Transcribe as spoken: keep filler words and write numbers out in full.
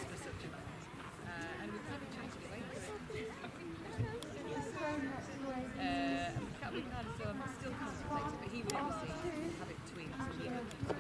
the subject. Uh, and we kind of changed it later. Uh, and we kind of still, still contemplating, but he would obviously have it between us and leave it.